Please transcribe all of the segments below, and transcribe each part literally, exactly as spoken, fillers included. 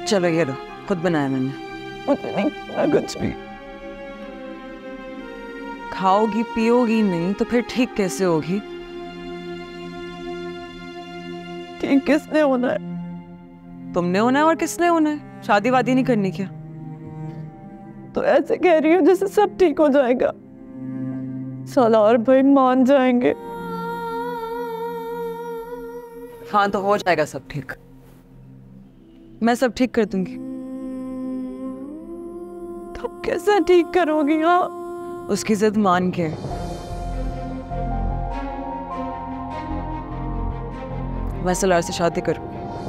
चलो ये लो, खुद बनाया मैंने। मुझे नहीं खाना कुछ भी। खाओगी पियोगी नहीं तो फिर ठीक कैसे होगी? ठीक किसने होना है? तुमने होना है। और किसने होना है? शादी वादी नहीं करनी क्या? तो ऐसे कह रही हूँ जैसे सब ठीक हो जाएगा, सालार भाई मान जाएंगे। हाँ तो हो जाएगा सब ठीक, मैं सब ठीक कर दूंगी। तो कैसे ठीक करोगी? हाँ उसकी जिद मान के। मैं सलार से शादी करूंगी।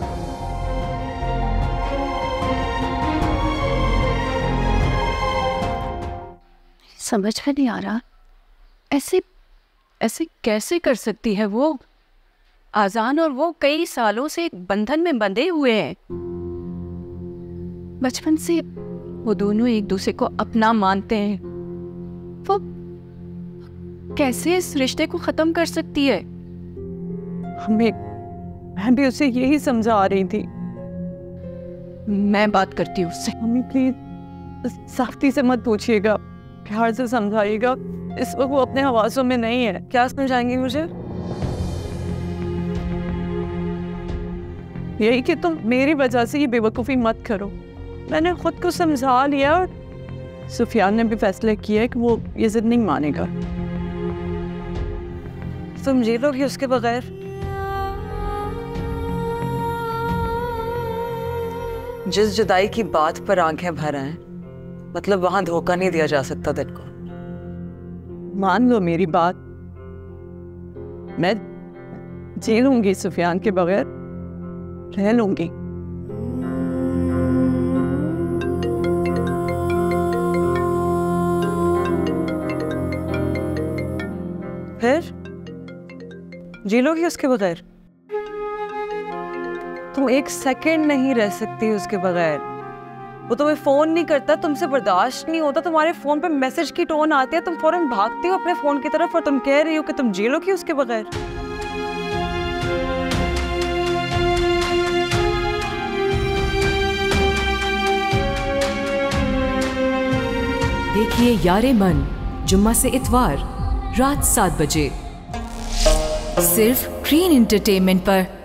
समझ में नहीं आ रहा, ऐसे ऐसे कैसे कर सकती है वो? आजान और वो कई सालों से एक बंधन में बंधे हुए हैं। बचपन से वो दोनों एक दूसरे को अपना मानते हैं। वो कैसे इस रिश्ते को खत्म कर सकती है? हमें मैं भी उसे यही समझा रही थी। मैं बात करती हूँ उससे। मम्मी प्लीज सख्ती से मत पूछिएगा, प्यार से समझाइएगा। इस वक्त वो अपने हवासों में नहीं है। क्या समझाएंगी मुझे? यही कि तुम मेरी वजह से ये बेवकूफ़ी मत करो। मैंने खुद को समझा लिया और सुफियान ने भी फैसला किया कि वो ये जिद नहीं मानेगा। तुम जी लोगी उसके बगैर? जिस जुदाई की बात पर आंखें भर आए, मतलब वहां धोखा नहीं दिया जा सकता दिल को। मान लो मेरी बात, मैं जी लूंगी सुफियान के बगैर, रह लूंगी। फिर जी लोगी उसके बगैर? तुम एक सेकंड नहीं रह सकती उसके बगैर। वो तुम्हें फोन नहीं करता, तुमसे बर्दाश्त नहीं होता, तुम्हारे फोन पे मैसेज की टोन आती है, तुम फौरन भागती हो अपने फोन की तरफ और तुम कह रही हो कि तुम जी लोगी उसके बगैर। देखिए यारे मन जुम्मा से इतवार रात सात बजे सिर्फ ग्रीन एंटरटेनमेंट पर।